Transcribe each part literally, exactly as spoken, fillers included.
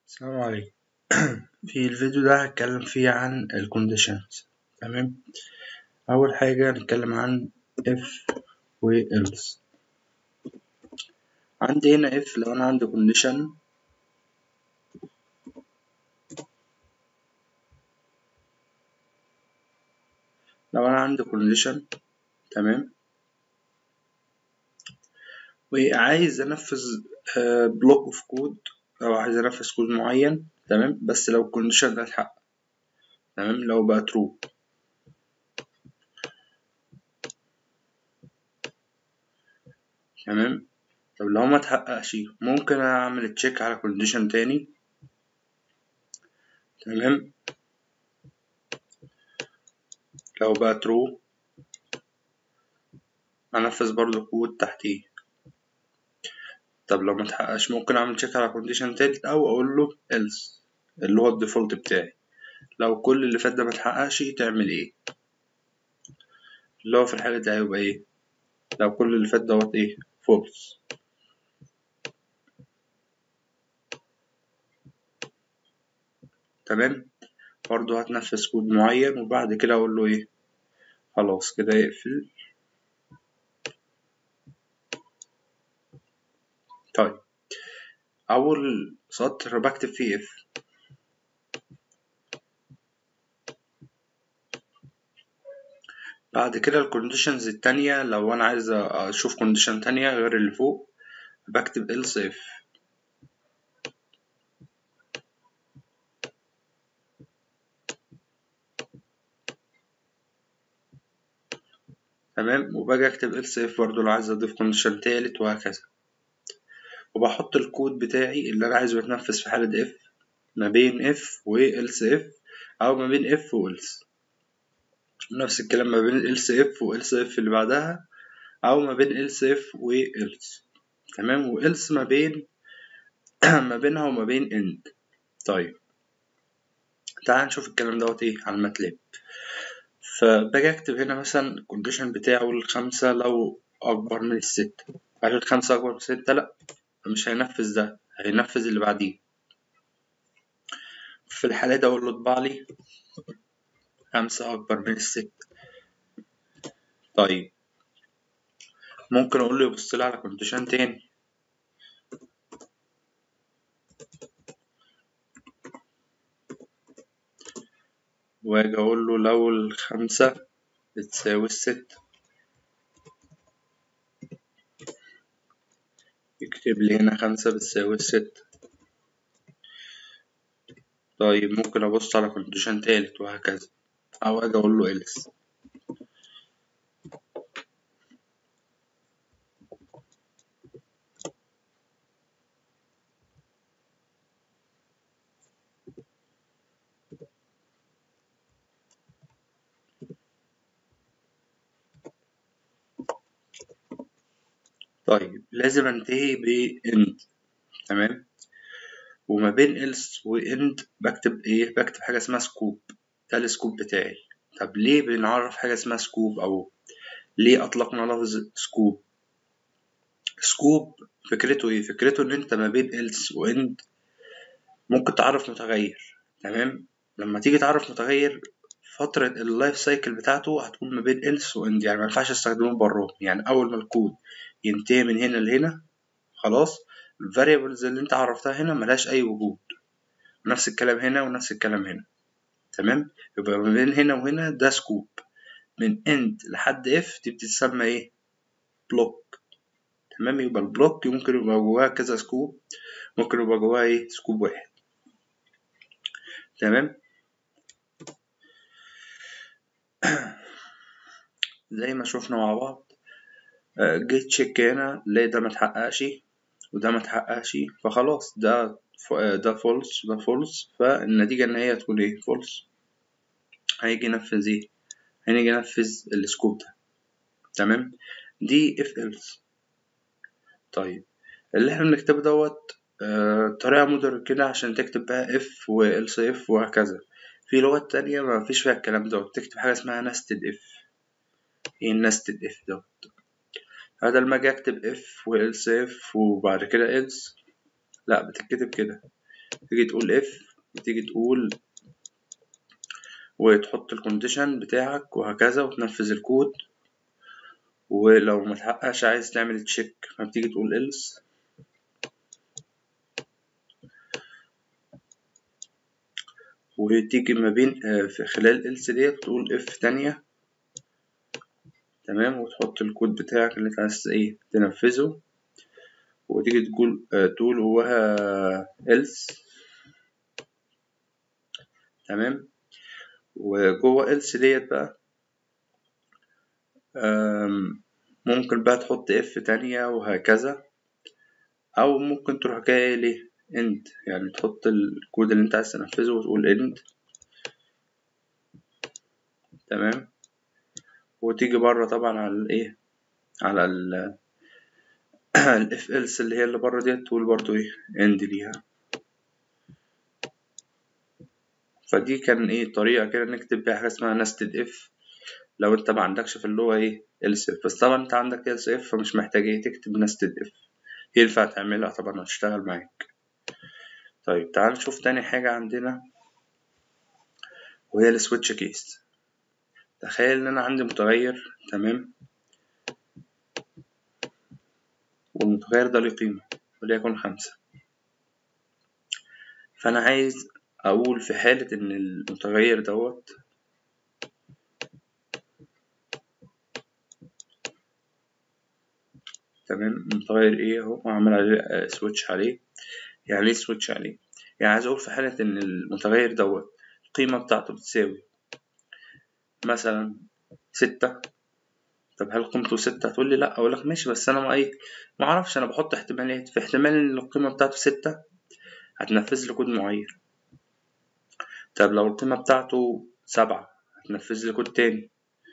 السلام عليكم. في الفيديو ده هتكلم فيه عن ال conditions. تمام. أول حاجة هنتكلم عن if و else. عندي هنا if لو أنا عندي condition لو أنا عندي condition تمام، وعايز أنفذ بلوك اوف كود أو عايز أنفذ كود معين. تمام، بس لو condition ده اتحقق. تمام، لو بقى true. تمام. طب لو ما اتحققش ممكن أعمل تشيك على condition تاني. تمام، لو بقى true أنفذ برضو كود تحتيه. طب لو متحققش ممكن اعمل تشيك على كونديشن تالت او اقول له else اللي هو الديفولت بتاعي. لو كل اللي فات ده متحققش تعمل ايه؟ اللي هو في الحالة دي هيبقى ايه؟ لو كل اللي فات دوت ايه؟ false. تمام. برضو هتنفذ كود معين وبعد كده اقول له ايه؟ خلاص كده يقفل. طيب، اول سطر بكتب فيه if. بعد كده الكونديشنز التانية لو انا عايز اشوف كونديشن تانية غير اللي فوق بكتب else if. تمام، وباجي اكتب else if برضو لو عايز اضيف كونديشن تالت وهكذا. وبحط الكود بتاعي اللي انا عايزه يتنفذ في حالة if ما بين if و else if او ما بين if و else. نفس الكلام ما بين else if و else if اللي بعدها او ما بين else if و else. تمام، و else ما بين ما بينها وما بين end. طيب تعال نشوف الكلام دوت ايه على الماتلاب. فباجي اكتب هنا مثلا الكونديشن بتاعه الخمسة لو اكبر من الستة. هل الخمسة اكبر من الستة؟ لا، مش هينفذ ده، هينفذ اللي بعديه. في الحالة دي اقول له اطبع لي خمسة اكبر من الستة. طيب ممكن اقول له يبص لي على كونديشن تاني. واجي اقول له لو الخمسة بتساوي الستة يكتب لي هنا خمسة بتساوي الستة. طيب ممكن ابص على كونديشن تالت وهكذا، او اجي اقول له else. طيب لازم انتهي ب end. تمام، وما بين else و end بكتب ايه؟ بكتب حاجة اسمها سكوب. ده السكوب بتاعي. طب ليه بنعرف حاجة اسمها سكوب او ليه اطلقنا لفظ سكوب؟ سكوب فكرته ايه؟ فكرته ان انت ما بين else و end ممكن تعرف متغير. تمام، لما تيجي تعرف متغير فترة اللايف سايكل بتاعته هتكون ما بين else و end، يعني ما ينفعش استخدمه براهم. يعني أول ما الكود ينتهي من هنا لهنا خلاص الفاريبلز اللي انت عرفتها هنا ملهاش أي وجود. نفس الكلام هنا ونفس الكلام هنا. تمام، يبقى ما بين هنا وهنا ده سكوب. من end لحد if دي بتتسمى ايه؟ بلوك. تمام، يبقى البلوك ممكن يبقى جواه كذا سكوب، ممكن يبقى جواه ايه؟ سكوب واحد. تمام. زي ما شوفنا مع بعض، جيت تشيك هنا ليه ده متحققش وده متحققش، فخلاص ده ده فولس وده فولس، فالنتيجة ان هي تكون ايه؟ فولس. هيجي ينفذ ايه؟ هنيجي ننفذ السكوب ده. تمام، دي if else. طيب اللي احنا بنكتبه دوت آه طريقة مودرن كده عشان تكتب بقى if و else if وهكذا. في لغات تانية ما فيش فيها الكلام دوت، تكتب حاجة اسمها nested if. ايه nested if دوت؟ بدل ما اجي اكتب if و else if وبعد كده else، لا بتتكتب كده تيجي تقول اف، وتيجي تقول وتحط الكونديشن بتاعك وهكذا وتنفذ الكود. ولو ما تحققش عايز تعمل تشيك فبتيجي تقول else، وتيجي ما بين في خلال else ديت تقول اف تانية، تمام، وتحط الكود بتاعك اللي انت عايز ايه تنفذه، وتيجي تقول تقول جواها else، تمام. وجوه else ديت بقى ممكن بقى تحط اف تانية وهكذا، او ممكن تروح جاي ليه end، يعني تحط الكود اللي انت عايز تنفذه وتقول end، تمام. وتيجي بره طبعا على الايه على ال الاف else اللي هي اللي بره ديت تقول برضو ايه end ليها. فدي كان ايه طريقة كده نكتب بيها حاجة اسمها nested if لو انت ما عندكش في اللغة ايه else if. بس طبعا انت عندك else if فمش محتاج ايه تكتب nested if، ينفع تعملها طبعا هتشتغل معاك. طيب تعال نشوف تاني حاجة عندنا وهي السويتش كيس. تخيل ان انا عندي متغير، تمام، والمتغير ده له قيمة وليكن خمسة. فانا عايز اقول في حالة ان المتغير دوت تمام متغير ايه اهو وعمل عليه سويتش عليه. يعني ايه سويتش عليه؟ يعني عايز اقول في حالة ان المتغير دوت القيمة بتاعته بتساوي مثلا ستة. طب هل قيمته ستة؟ هتقول لي لا. اقول لك ماشي، بس انا ما ايه ما اعرفش، انا بحط احتمالات. في احتمال ان القيمة بتاعته ستة هتنفذ لي كود معين. طب لو القيمة بتاعته سبعة هتنفذ لي كود تاني،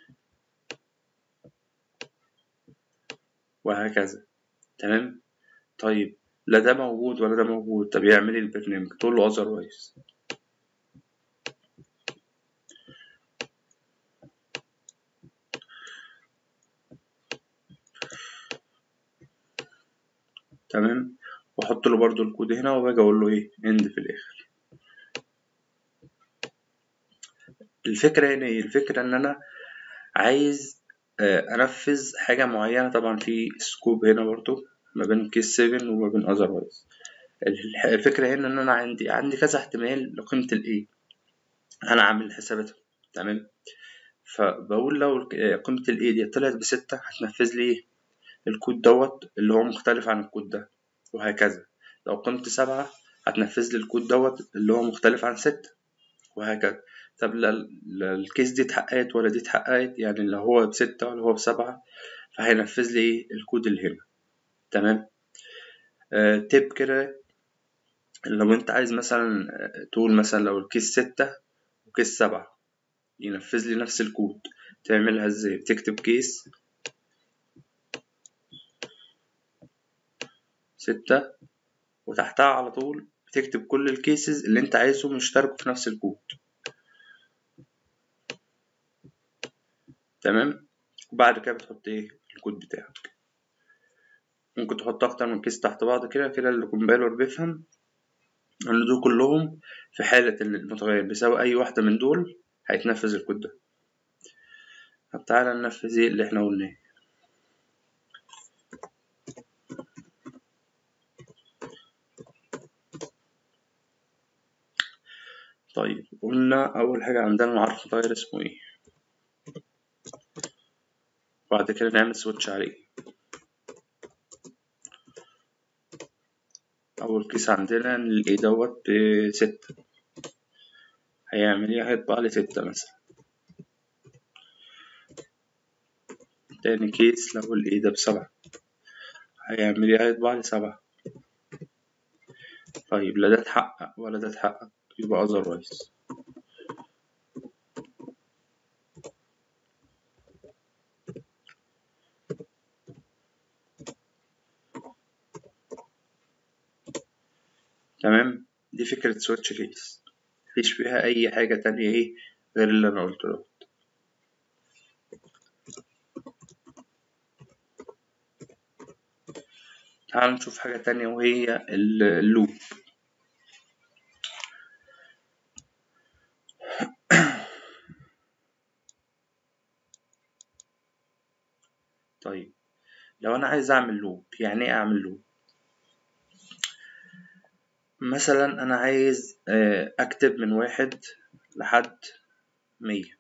وهكذا، تمام. طيب لا ده موجود ولا ده موجود، طب يعمل ايه البرنامج؟ تقول له otherwise. تمام، واحط له برضو الكود هنا وباجي اقول له ايه end في الاخر. الفكرة هنا ايه؟ الفكرة ان انا عايز انفذ حاجة معينة. طبعا في سكوب هنا برضو ما بين كيس سبعة وما بين otherwise. الفكرة هنا ان انا عندي عندي كذا احتمال لقيمة الايه انا عامل حساباتها، تمام. فبقول لو قيمة الايه دي طلعت بستة هتنفذ لي الكود دوت اللي هو مختلف عن الكود ده، وهكذا. لو قيمة سبعة هتنفذ لي الكود دوت اللي هو مختلف عن ستة، وهكذا. طب لا الكيس دي اتحققت ولا دي اتحققت، يعني اللي هو بستة ولا هو بسبعة، فهينفذ لي ايه الكود اللي هنا، تمام. آه تيب كده، لو انت عايز مثلا تقول مثلا لو الكيس ستة وكيس سبعة ينفذ لي نفس الكود، تعملها ازاي؟ بتكتب كيس ستة وتحتها على طول بتكتب كل الكيسز اللي انت عايزهم يشتركوا في نفس الكود، تمام. وبعد كده بتحط ايه الكود بتاعك. ممكن تحط اكتر من كيس تحت بعض كده كده الكومبايلر بيفهم ان دول كلهم في حالة ان المتغير بيساوي اي واحدة من دول هيتنفذ الكود ده. طب تعالى ننفذ ايه اللي احنا قلناه. طيب قلنا اول حاجة عندنا نعرف متغير اسمه ايه، بعد كده نعمل سويتش عليه. اول كيس عندنا الايه دوت بستة، هيعمل ايه؟ هيطبع لي ستة مثلا. تاني كيس لو الايه ده بسبعة هيعمل ايه؟ هيطبع لي سبعة. طيب لا ده اتحقق ولا ده اتحقق، يبقى otherwise. تمام، دي فكرة سويتش كيس، مفيش فيها أي حاجة تانية إيه غير اللي أنا قلته له. تعال نشوف حاجة تانية وهي اللوب. لو انا عايز اعمل لوب، يعني ايه اعمل لوب؟ مثلا انا عايز آه، اكتب من واحد لحد مية،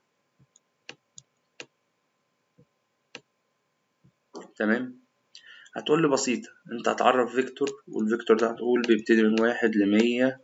تمام. هتقول لي بسيطة، انت هتعرف فيكتور، والفيكتور ده هتقول بيبتدي من واحد لمية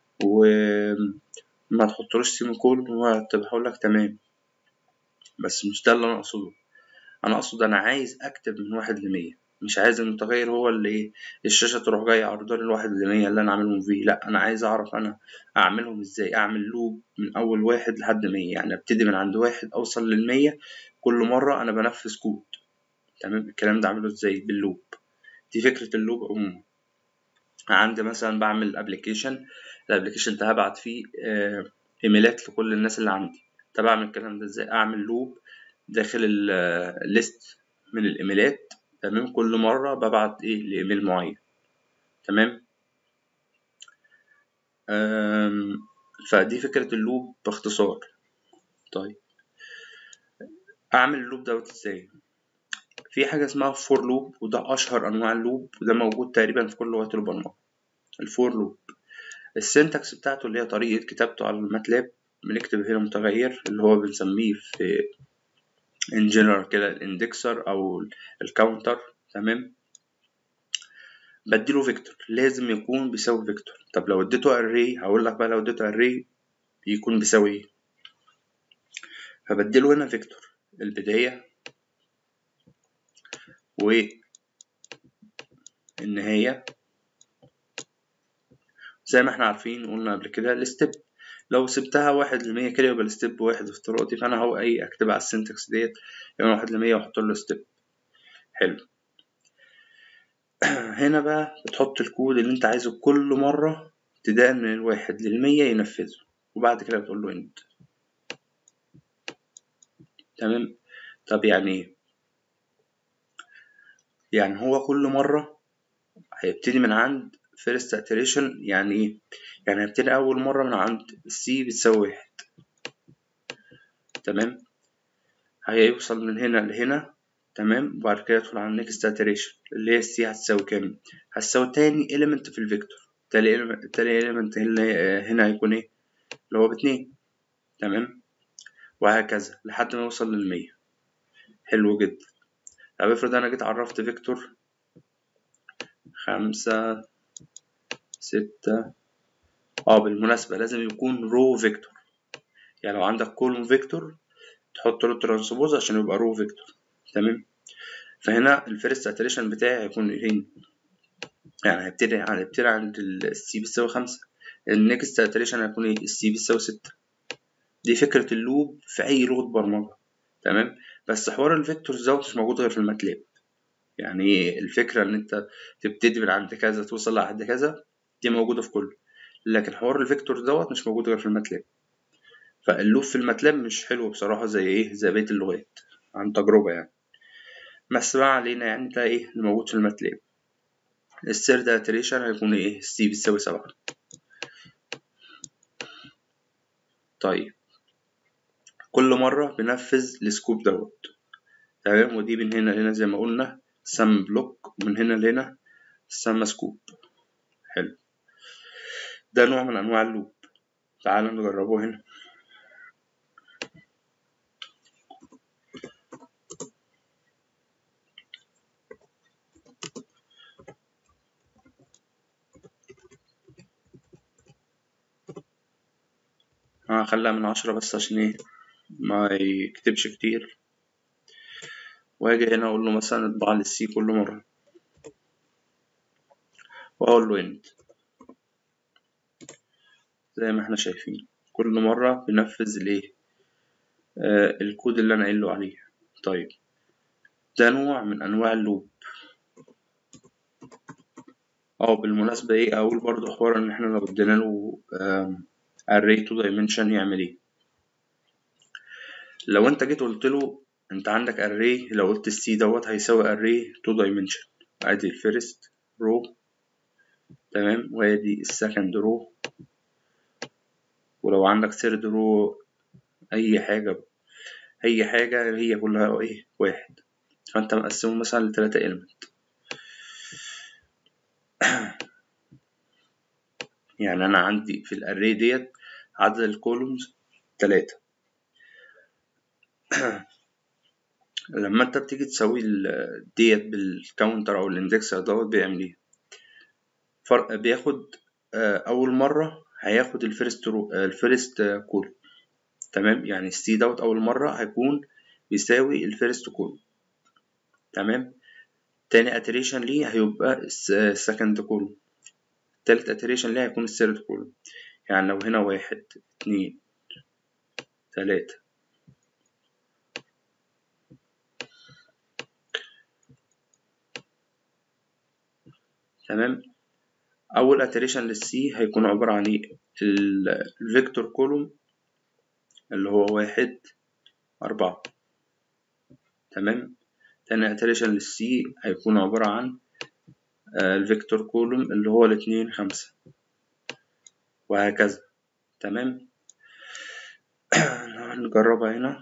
وما تحطلوش سيمي كولون وهتبقى هقول لك تمام، بس مش ده اللي انا اقصده. انا اقصد انا عايز اكتب من واحد لمية، مش عايز المتغير هو اللي ايه الشاشة تروح جاية عرضاني الواحد لمية اللي انا عاملهم فيه، لا انا عايز اعرف انا اعملهم ازاي، اعمل لوب من اول واحد لحد مية، يعني ابتدي من عند واحد اوصل للمية كل مرة انا بنفذ كود، تمام. الكلام ده اعمله ازاي؟ باللوب. دي فكرة اللوب عموما. عندي مثلا بعمل ابلكيشن، الابلكيشن ده هبعت فيه آه، ايميلات لكل الناس اللي عندي. طب اعمل الكلام ده ازاي؟ اعمل لوب داخل الليست من الايميلات، تمام. كل مرة ببعت ايه لايميل معين، تمام. آم، فدي فكرة اللوب باختصار. طيب اعمل اللوب دوت ازاي؟ في حاجة اسمها فور لوب، وده اشهر انواع اللوب، وده موجود تقريبا في كل لغات البرمجة. الفور لوب السنتكس بتاعته اللي هي طريقة كتابته على الماتلاب، بنكتب هنا متغير اللي هو بنسميه في ان جنرال كده الاندكسر او الكاونتر، تمام. بديله فيكتور لازم يكون بيساوي فيكتور. طب لو اديته اري، هقول لك بقى لو اديته اري يكون بيساوي ايه. فبديله هنا فيكتور البداية والنهاية، زي ما احنا عارفين قلنا قبل كده الستيب. لو سبتها واحد لمية كده يبقى الستيب واحد افتراضي، فانا هو اي اكتبها على السنتكس ديت يعني واحد لمية واحط له ستيب. حلو. هنا بقى بتحط الكود اللي انت عايزه كل مرة ابتداء من الواحد للمية ينفذه، وبعد كده بتقول له end، تمام. طب يعني ايه؟ يعني هو كل مرة هيبتدي من عند first iteration. يعني ايه؟ يعني هيبتدي أول مرة من عند c بتساوي واحد، تمام. هيوصل من هنا لهنا، تمام. وبعد كده يدخل على next iteration اللي هي c هتساوي كام؟ هتساوي تاني element في الفيكتور. تاني element تاني element هنا هيكون ايه؟ اللي هو باتنين، تمام. وهكذا لحد ما يوصل للمية. حلو جدا. طب افرض انا جيت عرفت فيكتور خمسة ستة، اه بالمناسبة لازم يكون رو فيكتور، يعني لو عندك كولوم فيكتور تحط له ترانسبوز عشان يبقى رو فيكتور، تمام. فهنا الفيرست اتريشن بتاعي هيكون ايه؟ يعني هيبتدي هيبتدي عند السي بتساوي خمسة، النكست اتريشن هيكون ايه؟ السي بتساوي ستة. دي فكرة اللوب في أي لغة برمجة، تمام. بس حوار الفيكتورز دوت مش موجود غير في الماتلاب. يعني الفكرة إن أنت تبتدي من عند كذا توصل لعند كذا دي موجودة في كله، لكن حوار الفيكتور دوت مش موجود غير في الماتلاب. فاللوب في الماتلاب مش حلو بصراحة زي إيه زي بقية اللغات عن تجربة يعني. بس ما علينا، يعني ده إيه اللي موجود في الماتلاب. السيرد اتريشن هيكون إيه؟ سي بتساوي سبعة. طيب كل مرة بنفذ السكوب دوت، تمام. ودي من هنا لهنا زي ما قلنا سم بلوك، ومن هنا لهنا سم سكوب. حلو. ده نوع من أنواع اللوب. تعالوا نجربه هنا. هخليها من عشرة بس عشان ايه ما يكتبش كتير. واجي هنا اقول له مثلا اطبع لي السي كل مرة، واقول له end. زي ما احنا شايفين كل مرة بنفذ الايه آه الكود اللي انا قايل له عليه. طيب ده نوع من انواع اللوب. اه بالمناسبة ايه اقول برضو حوار ان احنا لو ادينا له array to dimension يعمل ايه. لو انت جيت قلت له انت عندك array، لو قلت السي دوت هيساوي array to dimension، ادي الفيرست رو، تمام، وادي السكند رو، ولو عندك ثيرد رو اي حاجة، اي حاجة هي كلها ايه واحد. فانت مقسمه مثلا لتلاتة element. يعني انا عندي في الاري ديت عدد الكولومز تلاتة. لما انت بتيجي تسوي ديت بالكاونتر او الاندكسر دوت بيعمل ايه؟ فرق بياخد اول مره هياخد الفيرست رو الفيرست كولوم. تمام، يعني السي دوت اول مره هيكون بيساوي الفيرست كولوم. تمام، تاني اتريشن ليه هيبقى السكند كولوم، تالت اتريشن ليه هيكون الثيرد كولوم. يعني لو هنا واحد اتنين تلاتة، تمام. اول اتريشن للسي هيكون عبارة عن ايه؟ الفيكتور كولوم اللي هو واحد أربعة. تمام، تاني اتريشن للسي هيكون عبارة عن الفيكتور كولوم اللي هو الاتنين خمسة، وهكذا. تمام. نجربها هنا.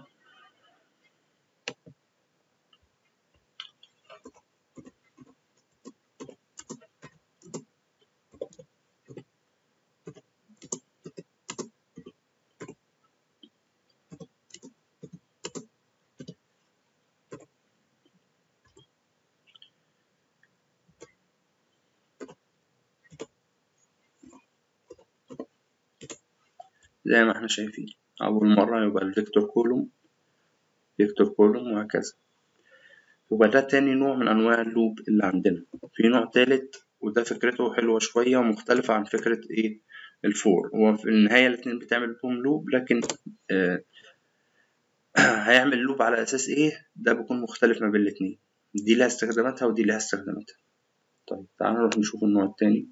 زي ما احنا شايفين أول مرة يبقى الفيكتور كولوم فيكتور كولوم وهكذا. يبقى ده تاني نوع من أنواع اللوب اللي عندنا. في نوع تالت وده فكرته حلوة شوية ومختلفة عن فكرة إيه الفور. هو في النهاية الاتنين بتعمل بهم لوب، لكن آه هيعمل لوب على أساس إيه ده بيكون مختلف ما بين الاتنين. دي لها استخداماتها ودي لها استخداماتها. طيب تعالوا نروح نشوف النوع التاني.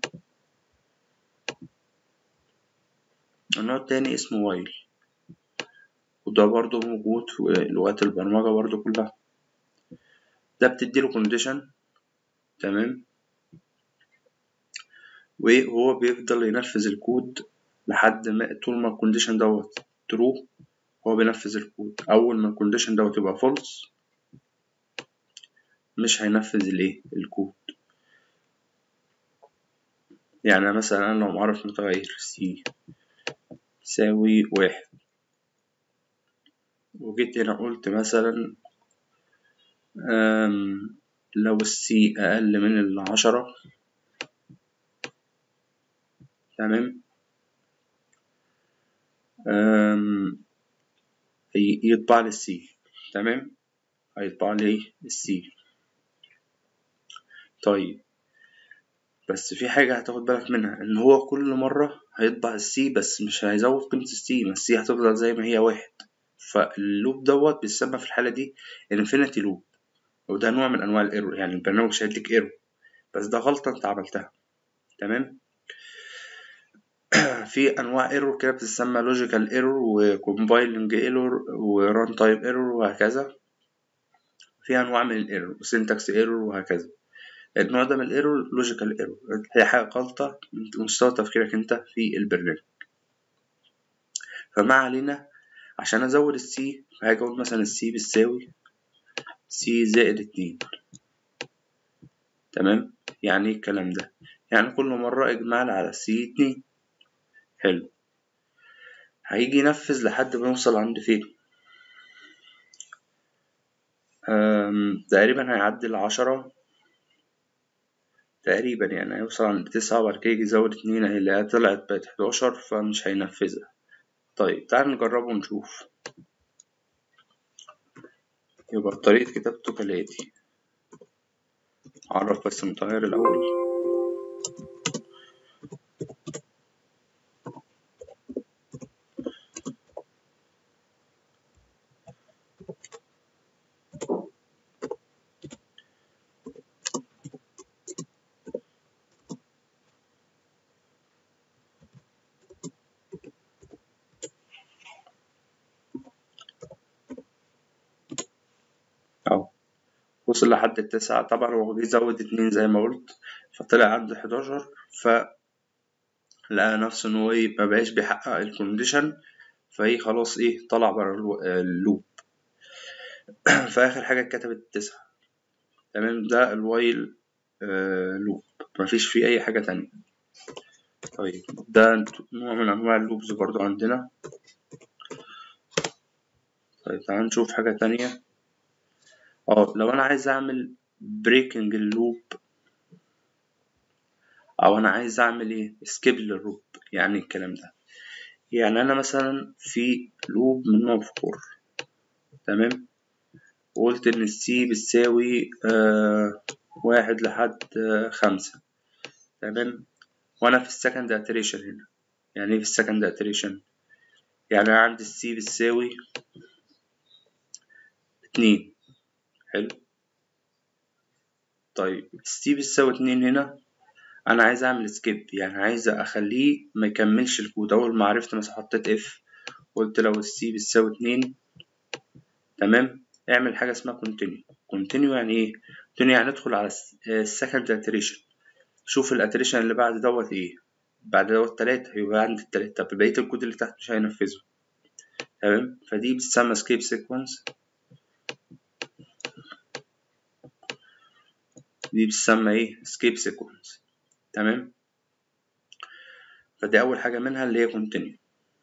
النوع التاني اسمه وايل، وده برضو موجود في لغات البرمجة برضو كلها. ده بتديله كونديشن، تمام، وهو بيفضل ينفذ الكود لحد ما طول ما الكونديشن دوت ترو هو بينفذ الكود. أول ما الكونديشن دوت يبقى فولس مش هينفذ الايه الكود. يعني مثلا أنا لو معرف متغير سي يساوي واحد، وجيت هنا قلت مثلا لو السي أقل من العشرة، تمام، يطبع لي السي. تمام، هيطبع لي السي. طيب بس في حاجة هتاخد بالك منها، ان هو كل مرة هيطبع السي بس مش هيزود قيمة السي، ما السي هتفضل زي ما هي واحد. فاللوب دوت بيسمى في الحالة دي انفينيتي لوب، وده نوع من انواع الايرور. يعني البرنامج مش هيديك ايرور، بس ده غلطة انت عملتها. تمام. في انواع ايرور كده بتسمى لوجيكال ايرور وكومبايلنج ايرور وران تايم ايرور وهكذا. في انواع من الايرور وسينتاكس ايرور وهكذا. النوع ده من الايرور لوجيكال ايرور، هي حاجة غلطة من مستوى تفكيرك انت في البرنامج. فما علينا، عشان ازود السي فهاجي اقول مثلا السي بتساوي سي زائد اتنين. تمام، يعني ايه الكلام ده؟ يعني كل مرة اجمال على سي اتنين. حلو، هيجي ينفذ لحد ما يوصل عند فين؟ تقريبا هيعدي العشرة تقريبا، يعني هيوصل عند تسعة وبعد كده يجي يزود اتنين، هيلاقيها طلعت بقت حداشر فمش هينفذها. طيب تعال نجربه ونشوف. يبقى طريقة كتابته كالآتي. أعرف بس المتغير الأول. أهو وصل لحد التسعة. طبعا هو بيزود اتنين زي ما قلت، فطلع عند حداشر، فلقى نفسه إن هو إيه مبقاش بيحقق الكونديشن، فهي خلاص إيه طلع برا اللوب. فآخر حاجة اتكتبت تسعة. تمام. ده الوايل آه لوب، مفيش فيه اي حاجة تانية. طيب ده نوع من انواع اللوبز برضو عندنا. طيب تعال نشوف حاجة تانية. اه لو انا عايز اعمل بريكنج اللوب، او انا عايز اعمل ايه سكيب لللوب. يعني الكلام ده، يعني انا مثلا في لوب من نوع فور، تمام، وقلت ان السي بتساوي آه واحد لحد آه خمسة، تمام، وانا في السكند اتريشن هنا. يعني ايه في السكند اتريشن؟ يعني انا عندي السي بتساوي اتنين، حلو. طيب السي بتساوي اتنين هنا، انا عايز اعمل سكيب، يعني عايز اخليه ما يكملش الكود. اول ما عرفت مثلا حطيت اف، قلت لو السي بتساوي اتنين، تمام، اعمل حاجه اسمها كونتينيو. كونتينيو يعني ايه؟ كونتينيو يعني ادخل على السكند اتريشن، شوف الاتريشن اللي بعد دوت ايه. بعد دوت تلاتة، يبقى عند التلاتة، طب بقية الكود اللي تحت مش هينفذه، تمام. فدي بتسمى سكيب سيكونس، دي بتسمى ايه سكيب سيكونس، تمام. فدي اول حاجه منها اللي هي كونتينيو.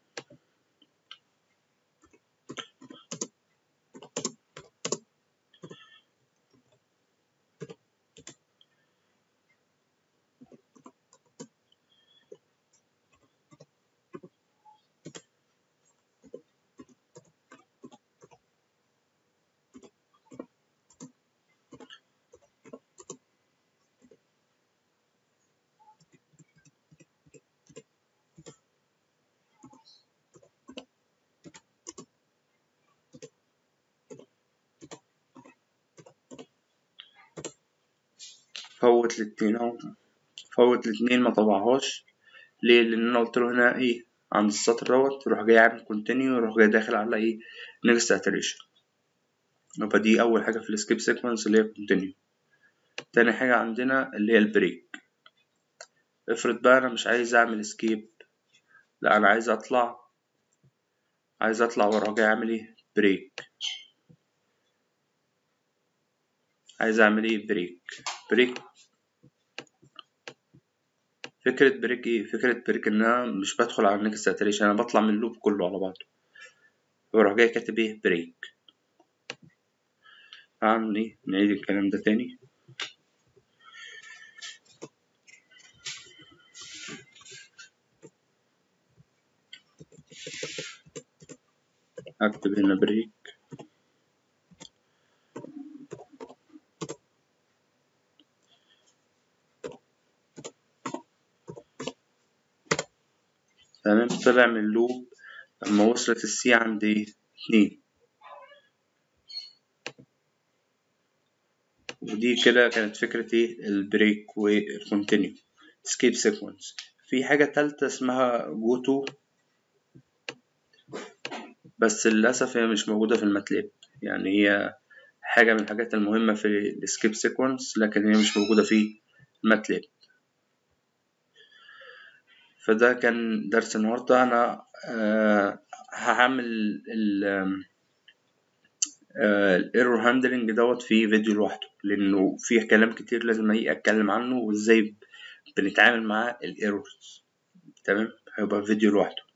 فوت الاتنين اهو، فوت الاتنين ما طبعهاش. ليه؟ لان انا قلت له هنا ايه عند السطر دوت، يروح جاي عامل كونتينيو، يروح جاي داخل على ايه نيكست اتريشن. يبقى دي اول حاجه في السكيب سيكونس اللي هي كونتينيو. تاني حاجه عندنا اللي هي البريك. افرض بقى انا مش عايز اعمل سكيب، لا انا عايز اطلع، عايز اطلع واروح جاي اعمل ايه بريك. عايز اعمل ايه بريك. بريك فكرة بريك ايه؟ فكرة بريك ان انا مش بدخل على النكست اتريشن، انا بطلع من اللوب كله على بعضه، واروح جاي كاتب ايه بريك. هعمل ايه؟ نعيد الكلام ده تاني. اكتب هنا بريك، تمام. طلع من اللوب لما وصلت السي عند ايه اتنين، ودي كده كانت فكرة ايه البريك والكونتينيو سكيب سيكونس. في حاجة تالتة اسمها جو تو، بس للأسف هي مش موجودة في الماتلاب. يعني هي حاجة من الحاجات المهمة في السكيب سيكونس، لكن هي مش موجودة في الماتلاب. فده كان درس النهاردة. أنا أه هعمل الايرور هاندلنج دوت في فيديو لوحده، لأنه فيه كلام كتير لازم أجي أتكلم عنه، وإزاي بنتعامل مع الايرورز، تمام. هيبقى فيديو لوحده.